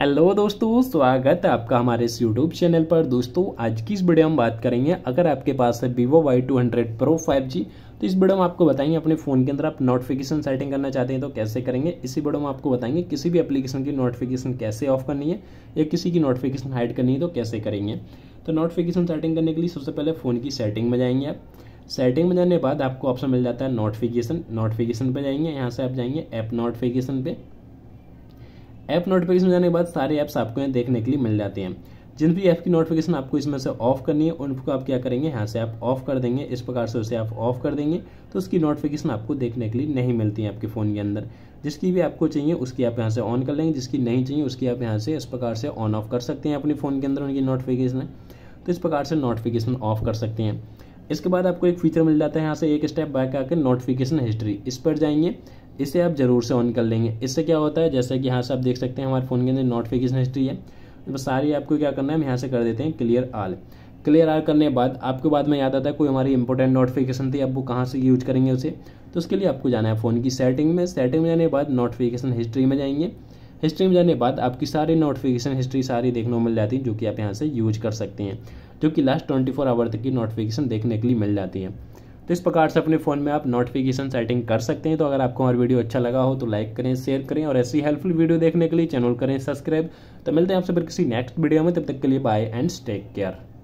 Hello दोस्तों, स्वागत है आपका हमारे इस यूट्यूब चैनल पर। दोस्तों आज की इस वीडियो में बात करेंगे, अगर आपके पास है Vivo Y200 Pro 5G तो इस वीडियो में आपको बताएंगे अपने फ़ोन के अंदर आप नोटिफिकेशन सेटिंग करना चाहते हैं तो कैसे करेंगे। इसी वीडियो में आपको बताएंगे किसी भी एप्लीकेशन की नोटिफिकेशन कैसे ऑफ करनी है या किसी की नोटिफिकेशन हाइड करनी है तो कैसे करेंगे। तो नोटिफिकेशन सेटिंग करने के लिए सबसे पहले फ़ोन की सेटिंग में जाएंगे। आप सेटिंग में जाने के बाद आपको ऑप्शन मिल जाता है नोटिफिकेशन पे जाएंगे। यहाँ से आप जाएंगे ऐप नोटिफिकेशन पे। ऐप नोटिफिकेशन जाने के बाद सारे ऐप्स आपको यहाँ देखने के लिए मिल जाते हैं। जिन भी ऐप की नोटिफिकेशन आपको इसमें से ऑफ करनी है उनको आप क्या करेंगे, यहाँ से आप ऑफ कर देंगे। इस प्रकार से उसे आप ऑफ कर देंगे तो उसकी नोटिफिकेशन आपको देखने के लिए नहीं मिलती है आपके फ़ोन के अंदर। जिसकी भी आपको चाहिए उसकी आप यहाँ से ऑन कर लेंगे, जिसकी नहीं चाहिए उसकी आप यहाँ से इस प्रकार से ऑन ऑफ कर सकते हैं अपने फ़ोन के अंदर उनकी नोटिफिकेशन है। तो इस प्रकार से नोटिफिकेशन ऑफ कर सकते हैं। इसके बाद आपको एक फीचर मिल जाता है, यहाँ से एक स्टेप बैक आकर नोटिफिकेशन हिस्ट्री, इस पर जाएंगे। इसे आप जरूर से ऑन कर लेंगे। इससे क्या होता है, जैसे कि यहाँ से आप देख सकते हैं हमारे फ़ोन के अंदर नोटिफिकेशन हिस्ट्री है, तो सारी आपको क्या करना है, हम यहाँ से कर देते हैं क्लियर ऑल। क्लियर ऑल करने के बाद आपको बाद में याद आता है कोई हमारी इंपॉर्टेंट नोटिफिकेशन थी, अब वो कहाँ से यूज करेंगे उसे। तो उसके लिए आपको जाना है फ़ोन की सेटिंग में। सेटिंग में जाने के बाद नोटिफिकेशन हिस्ट्री में जाएंगे। हिस्ट्री में जाने के बाद आपकी सारी नोटिफिकेशन हिस्ट्री सारी देखने को मिल जाती है, जो कि आप यहाँ से यूज कर सकते हैं, जो कि लास्ट 24 आवर तक की नोटिफिकेशन देखने के लिए मिल जाती है। तो इस प्रकार से अपने फ़ोन में आप नोटिफिकेशन सेटिंग कर सकते हैं। तो अगर आपको हमारा वीडियो अच्छा लगा हो तो लाइक करें, शेयर करें और ऐसी हेल्पफुल वीडियो देखने के लिए चैनल करें सब्सक्राइब। तो मिलते हैं आपसे फिर किसी नेक्स्ट वीडियो में, तब तक के लिए बाय एंड टेक केयर।